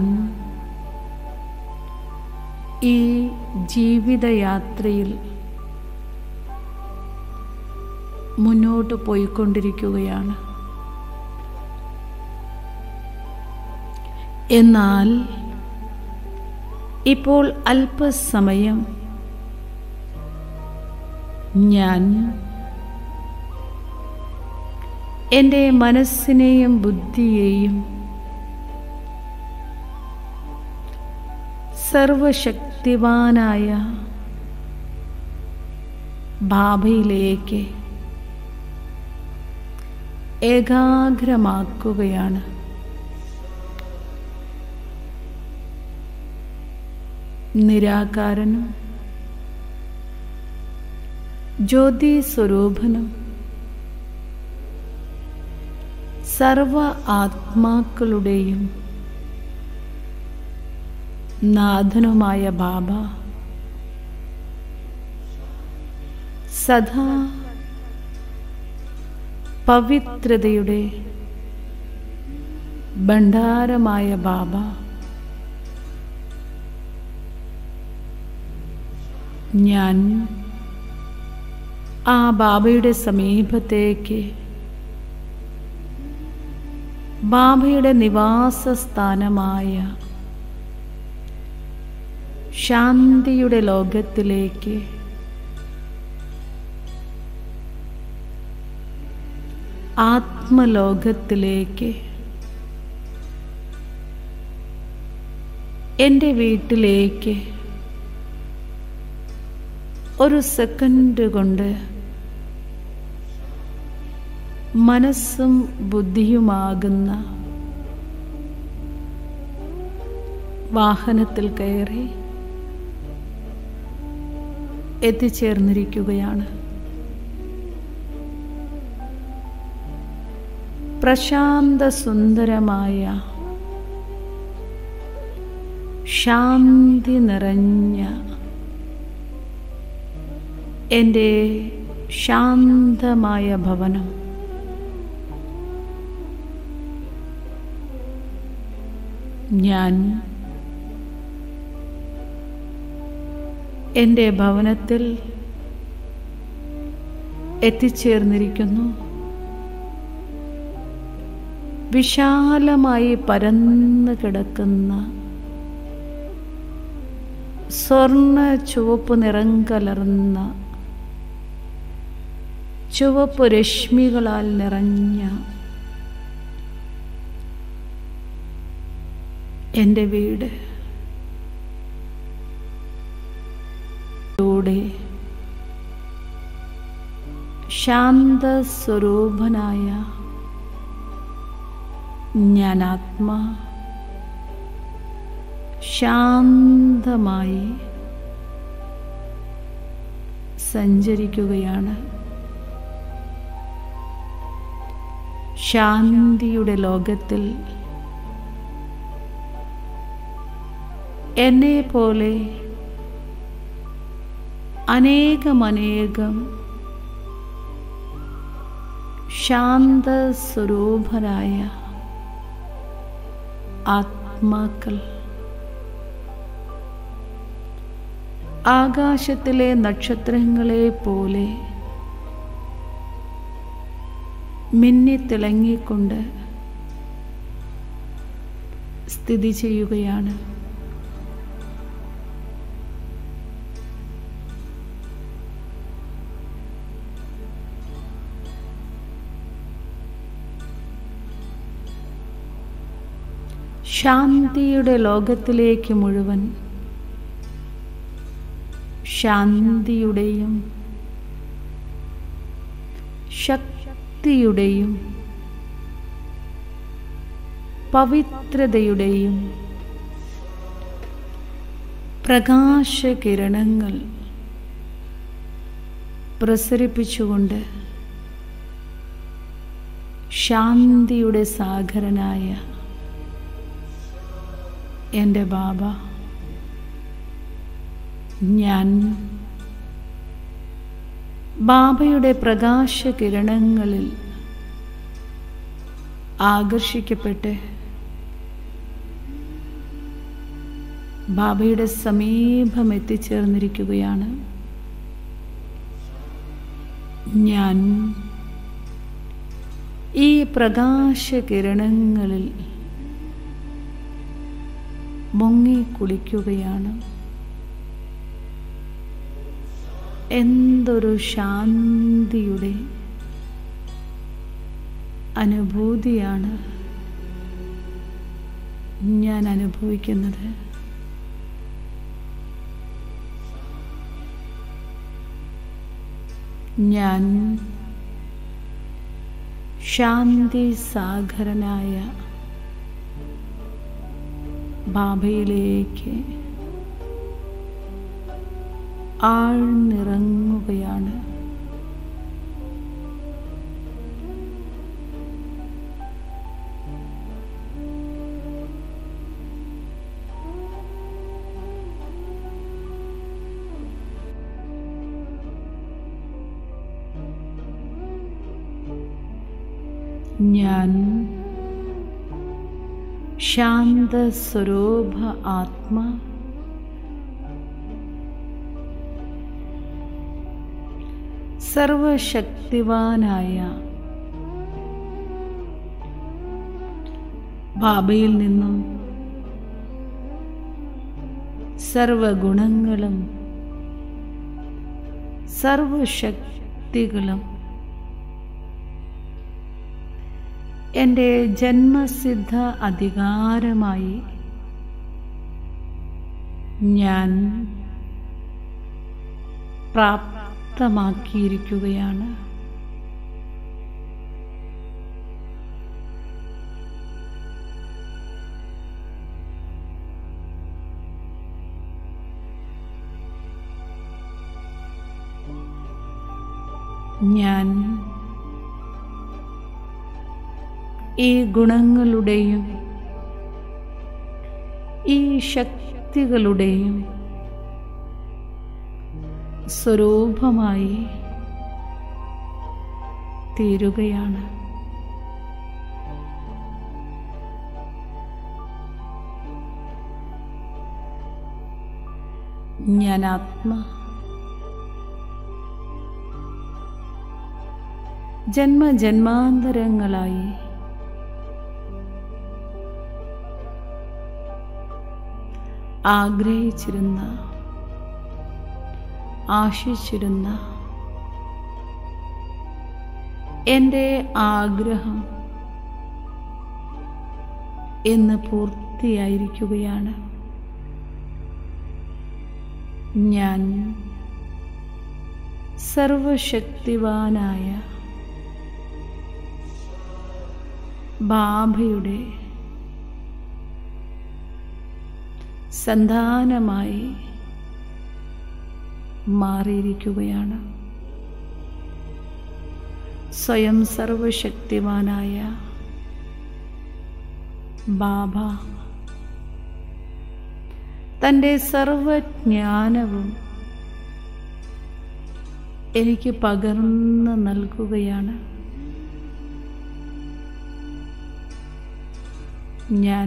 Speaker 3: ഈ ജീവിതയാത്രയിൽ മുന്നോട്ട് പോയിക്കൊണ്ടിരിക്കുകയാണ്. എന്നാൽ ഇപ്പോൾ അല്പസമയം ഞാൻ എൻ്റെ മനസ്സിനെയും ബുദ്ധിയെയും സർവശക്തിവാനായ ബാബയിലേക്ക് ഏകാഗ്രമാക്കുകയാണ്. നിരാകാരനും ജ്യോതി സ്വരൂപനും സർവ ആത്മാക്കളുടെയും നാഥനുമായ ബാബ സദാ പവിത്രതയുടെ ഭണ്ഡാരമായ ബാബ ഞാൻ ആ ബാബയുടെ സമീപത്തേക്ക് ബാബയുടെ നിവാസസ്ഥാനമായ ശാന്തിയുടെ ലോകത്തിലേക്ക് ആത്മലോകത്തിലേക്ക് എൻ്റെ വീട്ടിലേക്ക് ഒരു സെക്കൻഡ് കൊണ്ട് മനസ്സും ബുദ്ധിയുമാകുന്ന വാഹനത്തിൽ കയറി എത്തിച്ചേർന്നിരിക്കുകയാണ്. പ്രശാന്ത സുന്ദരമായ ശാന്തി നിറഞ്ഞ എൻ്റെ ശാന്തമായ ഭവനം ഞാൻ എൻ്റെ ഭവനത്തിൽ എത്തിച്ചേർന്നിരിക്കുന്നു. വിശാലമായി പരന്നു കിടക്കുന്ന സ്വർണ്ണ ചുവപ്പ് നിറം കലർന്ന ചുവപ്പ് രശ്മികളാൽ നിറഞ്ഞ എൻ്റെ വീട് ശാന്തസ്വരൂപനായ ഞാൻ ആത്മാ ശാന്തമായി സഞ്ചരിക്കുകയാണ്. ശാന്തിയുടെ ലോകത്തിൽ എന്നെ പോലെ അനേകം ശാന്തസ്വരൂപരായ ആത്മാക്കൾ ആകാശത്തിലെ നക്ഷത്രങ്ങളെ പോലെ മിന്നിത്തിളങ്ങിക്കൊണ്ട് സ്ഥിതി ചെയ്യുകയാണ്. ശാന്തിയുടെ ലോകത്തിലേക്ക് മുഴുവൻ ശാന്തിയുടെയും ശക്തിയുടെയും പവിത്രതയുടെയും പ്രകാശകിരണങ്ങൾ പ്രസരിപ്പിച്ചുകൊണ്ട് ശാന്തിയുടെ സാഗരനായ എൻ്റെ ബാബ ഞാൻ ബാബയുടെ പ്രകാശകിരണങ്ങളിൽ ആകർഷിക്കപ്പെട്ട് ബാബയുടെ സമീപം എത്തിച്ചേർന്നിരിക്കുകയാണ്. ഞാൻ ഈ പ്രകാശകിരണങ്ങളിൽ മുങ്ങിക്കുളിക്കുകയാണ്. എന്തൊരു ശാന്തിയുടെ അനുഭൂതിയാണ് ഞാൻ അനുഭവിക്കുന്നത്. ഞാൻ ശാന്തി സാഗരനായ ബാബയിലേക്ക് ആഴ്ന്നിറങ്ങുകയാണ്. ഞാൻ ശാന്തസ്വരൂപ ആത്മാ സർവശക്തിവാനായ ബാബയിൽ നിന്നും സർവഗുണങ്ങളും സർവശക്തികളും എൻ്റെ ജന്മസിദ്ധ അധികാരമായി ഞാൻ പ്രാപ്തമാക്കിയിരിക്കുകയാണ്. ഞാൻ ഈ ഗുണങ്ങളുടെയും ഈ ശക്തികളുടെയും സ്വരൂപമായി തീരുകയാണ്. ഞാൻ ആത്മാ ജന്മജന്മാന്തരങ്ങളായി ആഗ്രഹിച്ചിരുന്ന, ആശിച്ചിരുന്ന എൻ്റെ ആഗ്രഹം ഇന്ന് പൂർത്തിയായിരിക്കുകയാണ്. ഞാൻ സർവശക്തിവാനായ ബാബയുടെ സന്താനമായി മാറിയിരിക്കുകയാണ്. സ്വയം സർവശക്തിവാനായ ബാബ തൻ്റെ സർവജ്ഞാനവും എനിക്ക് പകർന്നു നൽകുകയാണ്. ഞാൻ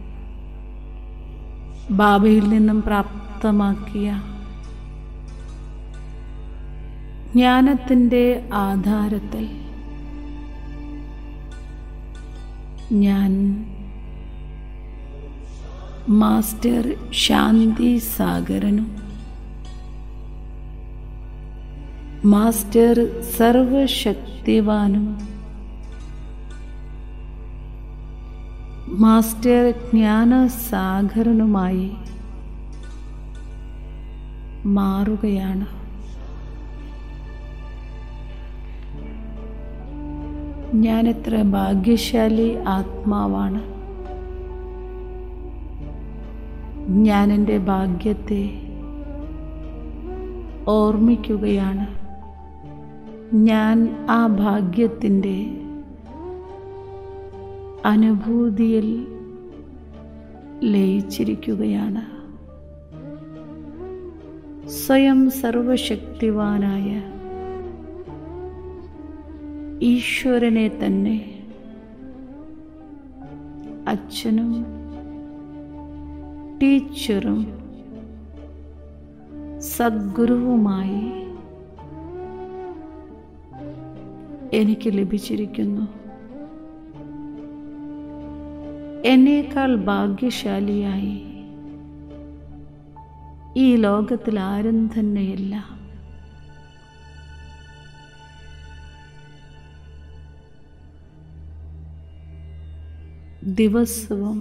Speaker 3: ബാബയിൽ നിന്നും പ്രാപ്തമാക്കിയ ജ്ഞാനത്തിൻ്റെ ആധാരത്തിൽ ഞാൻ മാസ്റ്റർ ശാന്തി സാഗരനും മാസ്റ്റർ സർവശക്തിവാനും മാസ്റ്റർ ജ്ഞാനസാഗരനുമായി മാറുകയാണ്. ഞാൻ എത്ര ഭാഗ്യശാലി ആത്മാവാണ്. ഞാൻ എൻ്റെ ഭാഗ്യത്തെ ഓർമ്മിക്കുകയാണ്. ഞാൻ ആ ഭാഗ്യത്തിൻ്റെ അനുഭൂതിയിൽ ലയിച്ചിരിക്കുകയാണ്. സ്വയം സർവശക്തിവാനായ ഈശ്വരനെ തന്നെ അച്ഛനും ടീച്ചറും സദ്ഗുരുവുമായി എനിക്ക് ലഭിച്ചിരിക്കുന്നു. എന്നേക്കാൾ ഭാഗ്യശാലിയായി ഈ ലോകത്തിൽ ആരും തന്നെയില്ല. ദിവസവും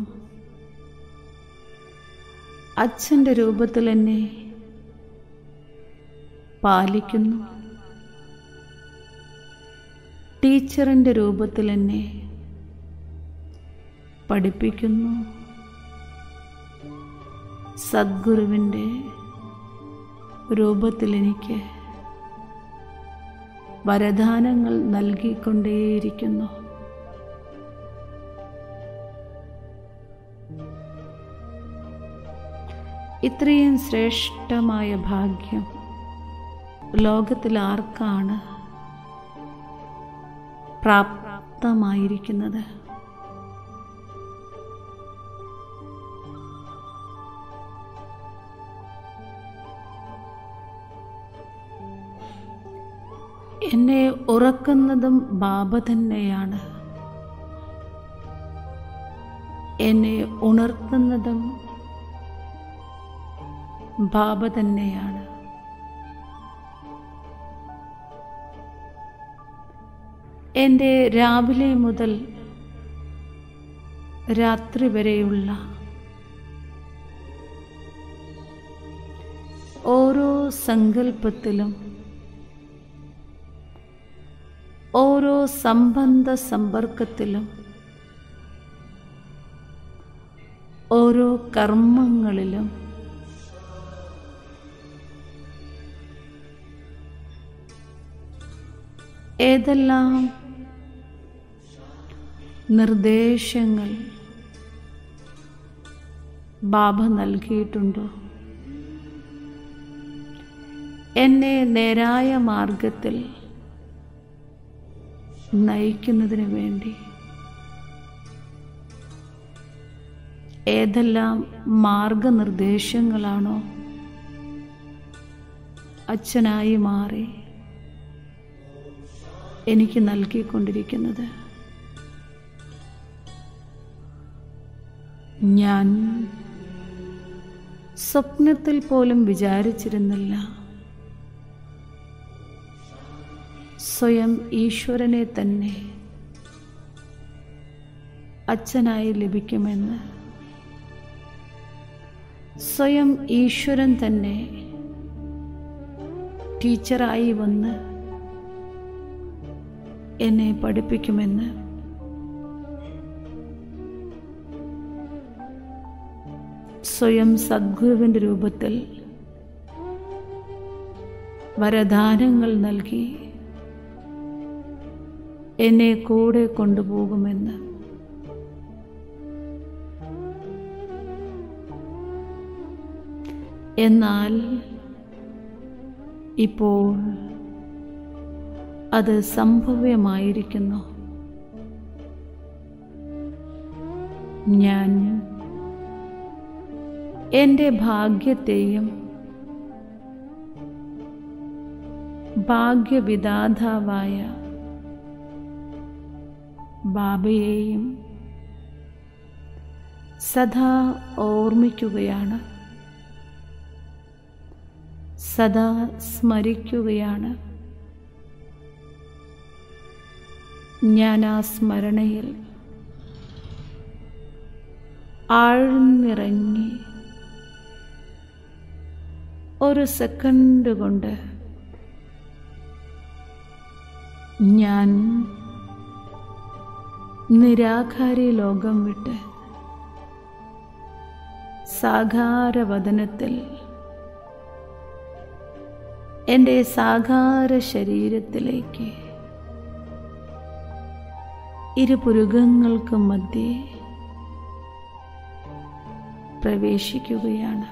Speaker 3: അച്ഛൻ്റെ രൂപത്തിൽ എന്നെ പാലിക്കുന്നു, ടീച്ചറിൻ്റെ രൂപത്തിൽ എന്നെ പഠിപ്പിക്കുന്നു, സദ്ഗുരുവിൻ്റെ രൂപത്തിൽ എനിക്ക് വരദാനങ്ങൾ നൽകിക്കൊണ്ടേയിരിക്കുന്നു. ഇത്രയും ശ്രേഷ്ഠമായ ഭാഗ്യം ലോകത്തിൽ ആർക്കാണ് പ്രാപ്തമായിരിക്കുന്നത്? എന്നെ ഉറക്കുന്നതും ബാബ തന്നെയാണ്. എന്നെ ഉണർത്തുന്നതും ബാബ തന്നെയാണ്. എൻ്റെ രാവിലെ മുതൽ രാത്രി വരെയുള്ള ഓരോ സങ്കല്പത്തിലും ഓരോ സംബന്ധ സമ്പർക്കത്തിലും ഓരോ കർമ്മങ്ങളിലും ഏതെല്ലാം നിർദ്ദേശങ്ങൾ ബാബ നൽകിയിട്ടുണ്ടോ, എന്നെ നേരായ മാർഗത്തിൽ നയിക്കുന്നതിന് വേണ്ടി ഏതെല്ലാം മാർഗനിർദ്ദേശങ്ങളാണോ അച്ഛനായി മാറി എനിക്ക് നൽകിക്കൊണ്ടിരിക്കുന്നത്, ഞാൻ സ്വപ്നത്തിൽ പോലും വിചാരിച്ചിരുന്നില്ല സ്വയം ഈശ്വരനെ തന്നെ അച്ഛനായി ലഭിക്കുമെന്ന്. സ്വയം ഈശ്വരൻ തന്നെ ടീച്ചറായി വന്ന് എന്നെ പഠിപ്പിക്കുമെന്ന്. സ്വയം സദ്ഗുരുവിൻ്റെ രൂപത്തിൽ വരദാനങ്ങൾ നൽകി എന്നെ കൂടെ കൊണ്ടുപോകുമെന്ന്. എന്നാൽ ഇപ്പോൾ അത് സംഭവ്യമായിരിക്കുന്നു. ഞാൻ എൻ്റെ ഭാഗ്യത്തെയും ഭാഗ്യവിധാതാവായ ബാബയെയും സദാ ഓർമ്മിക്കുകയാണ്, സദാ സ്മരിക്കുകയാണ്. ഞാൻ ആ സ്മരണയിൽ ആഴ്ന്നിറങ്ങി ഒരു സെക്കൻഡ് കൊണ്ട് ഞാൻ നിരാകാരി ലോകം വിട്ട് സാകാരവദനത്തിൽ എൻ്റെ സാകാര ശരീരത്തിലേക്ക് ഇരുപുരുകങ്ങൾക്ക് മധ്യേ പ്രവേശിക്കുകയാണ്.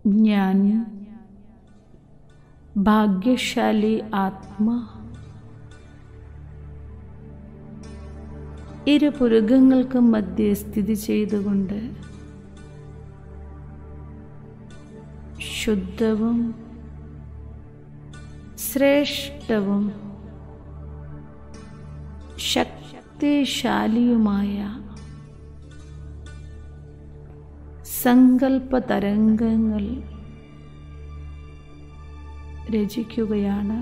Speaker 3: ഞാൻ ഭാഗ്യശാലി ആത്മാ ഇരു പുരുകങ്ങൾക്കും മധ്യേ സ്ഥിതി ചെയ്തുകൊണ്ട് ശുദ്ധവും ശ്രേഷ്ഠവും ശക്തിശാലിയുമായ സങ്കൽപ്പ തരംഗങ്ങൾ രചിക്കുകയാണ്.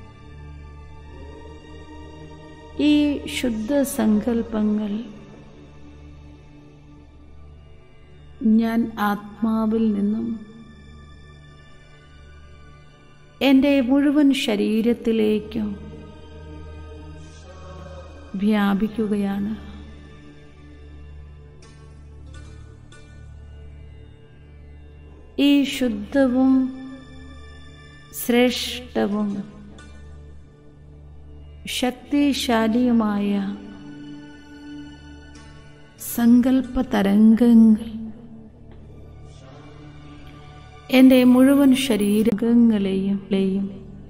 Speaker 3: ഈ ശുദ്ധ സങ്കൽപ്പങ്ങൾ ഞാൻ ആത്മാവിൽ നിന്നും എൻ്റെ മുഴുവൻ ശരീരത്തിലേക്കും വ്യാപിക്കുകയാണ്. ഈ ശുദ്ധവും ശ്രേഷ്ഠവും ശക്തിശാലിയുമായ സങ്കൽപ്പ തരംഗങ്ങൾ എൻ്റെ മുഴുവൻ ശരീരങ്ങളെയും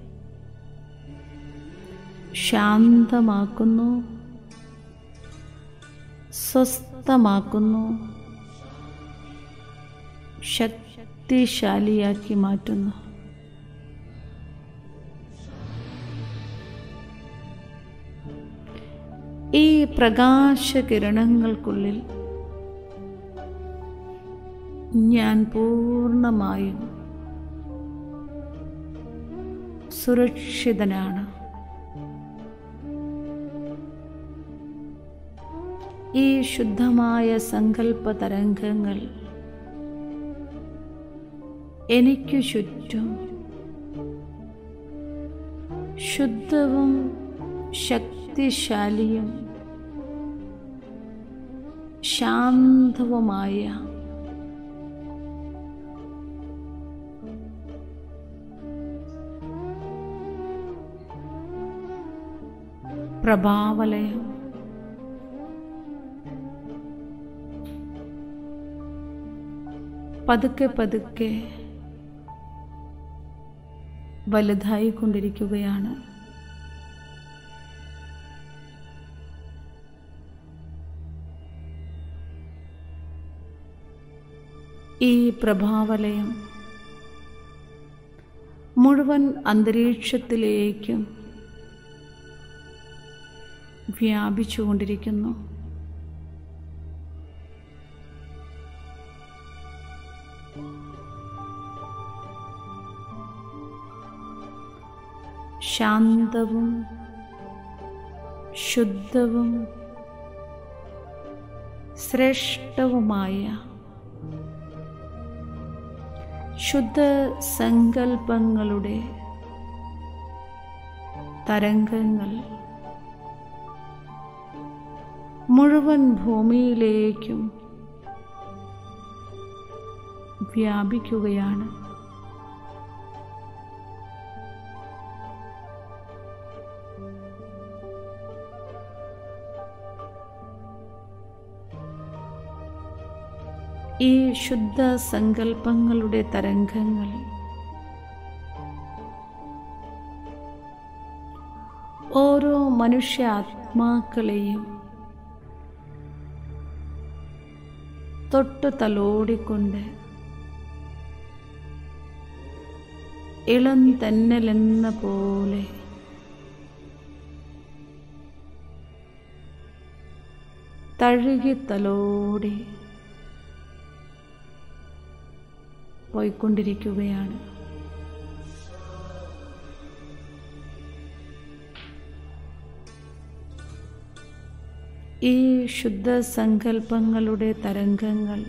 Speaker 3: ശാന്തമാക്കുന്നു, സ്വസ്ഥമാക്കുന്നു, ശക്തിശാലിയാക്കി മാറ്റുന്നു. ഈ പ്രകാശകിരണങ്ങൾക്കുള്ളിൽ ഞാൻ പൂർണ്ണമായും സുരക്ഷിതനാണ്. ഈ ശുദ്ധമായ സങ്കൽപ്പ തരംഗങ്ങൾ എനിക്കു ചുറ്റും ശുദ്ധവും ശക്തിശാലിയും ശാന്തവുമായ പ്രഭാവലയം പതുക്കെ പതുക്കെ വലുതായിക്കൊണ്ടിരിക്കുകയാണ്. ഈ പ്രഭാവലയം മുഴുവൻ അന്തരീക്ഷത്തിലേക്കും വ്യാപിച്ചുകൊണ്ടിരിക്കുന്നു. ശാന്തവും ശുദ്ധവും ശ്രേഷ്ഠവുമായ ശുദ്ധ സങ്കൽപ്പങ്ങളുടെ തരംഗങ്ങൾ മുഴുവൻ ഭൂമിയിലേക്കും വ്യാപിക്കുകയാണ്. ഈ ശുദ്ധ സങ്കൽപ്പങ്ങളുടെ തരംഗങ്ങൾ ഓരോ മനുഷ്യ ആത്മാക്കളെയും തൊട്ട് തലോടിക്കൊണ്ട് ഇളം തെന്നലെന്ന പോലെ തഴുകി തലോടി പോയിക്കൊണ്ടിരിക്കുകയാണ്. ഈ ശുദ്ധ സങ്കൽപ്പങ്ങളുടെ തരംഗങ്ങൾ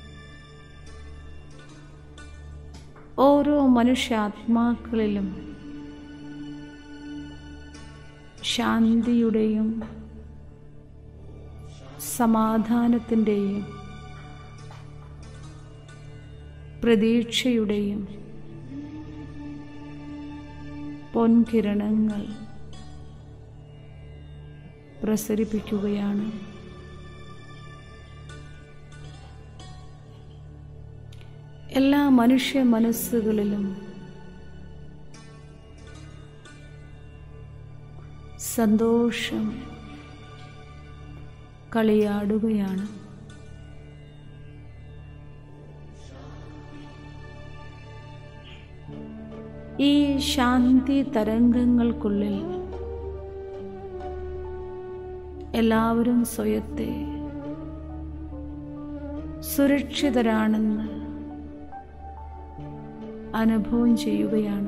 Speaker 3: ഓരോ മനുഷ്യാത്മാക്കളിലും ശാന്തിയുടെയും സമാധാനത്തിൻ്റെയും പ്രതീക്ഷയുടെയും പൊൻകിരണങ്ങൾ പ്രസരിപ്പിക്കുകയാണ്. എല്ലാ മനുഷ്യ മനസ്സുകളിലും സന്തോഷം കളിയാടുകയാണ്. ഈ ശാന്തി തരംഗങ്ങൾക്കുള്ളിൽ എല്ലാവരും സ്വയത്തെ സുരക്ഷിതരാണെന്ന് അനുഭവം ചെയ്യുകയാണ്.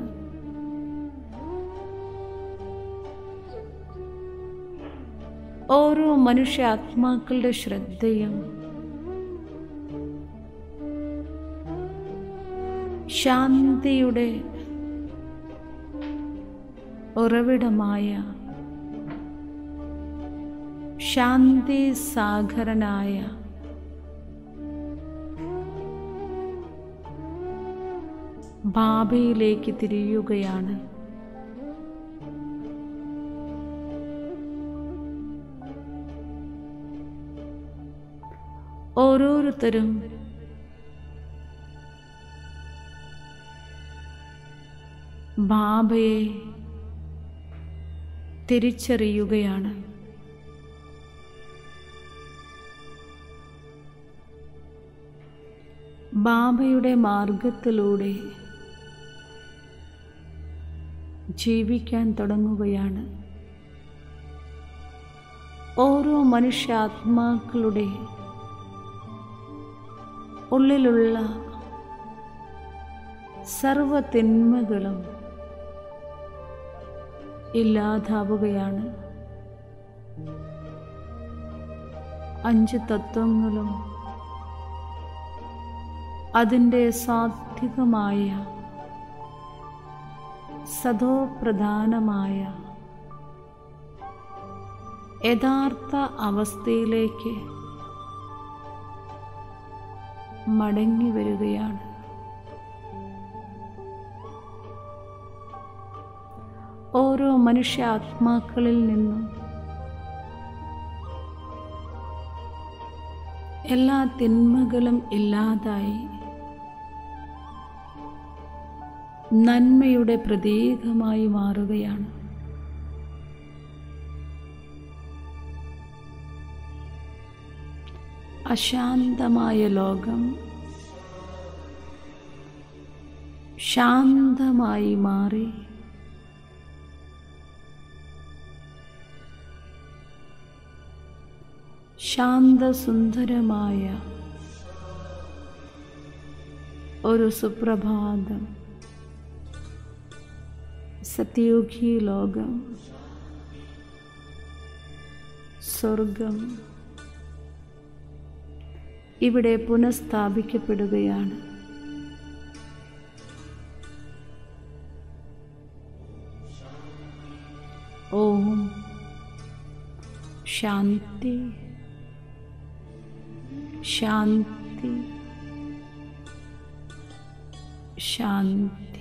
Speaker 3: ഓരോ മനുഷ്യ ആത്മാക്കളുടെ ശ്രദ്ധയും ശാന്തിയുടെ ഉറവിടമായ ശാന്തി സാഗരനായ ബാബയിലേക്ക് തിരിയുകയാണ്. ഓരോരുത്തരും ബാബയെ തിരിച്ചറിയുകയാണ്. ബാബയുടെ മാർഗത്തിലൂടെ ജീവിക്കാൻ തുടങ്ങുകയാണ്. ഓരോ മനുഷ്യാത്മാക്കളുടെ ഉള്ളിലുള്ള സർവ തിന്മകളും ഇല്ലാതാവുകയാണ്. 5 തത്വങ്ങളും അതിൻ്റെ സാത്വികമായ സതോപ്രധാനമായ യഥാർത്ഥ അവസ്ഥയിലേക്ക് മടങ്ങി വരികയാണ്. ഓരോ മനുഷ്യ ആത്മാക്കളിൽ നിന്നും എല്ലാ തിന്മകളും ഇല്ലാതായി നന്മയുടെ പ്രതീകമായി മാറുകയാണ്. അശാന്തമായ ലോകം ശാന്തമായി മാറി ശാന്തസുന്ദരമായ ഒരു സുപ്രഭാതം സത്യയുഗി ലോകം, സ്വർഗം ഇവിടെ പുനഃസ്ഥാപിക്കപ്പെടുകയാണ്. ഓം ശാന്തി ശാന്തി ശാന്തി.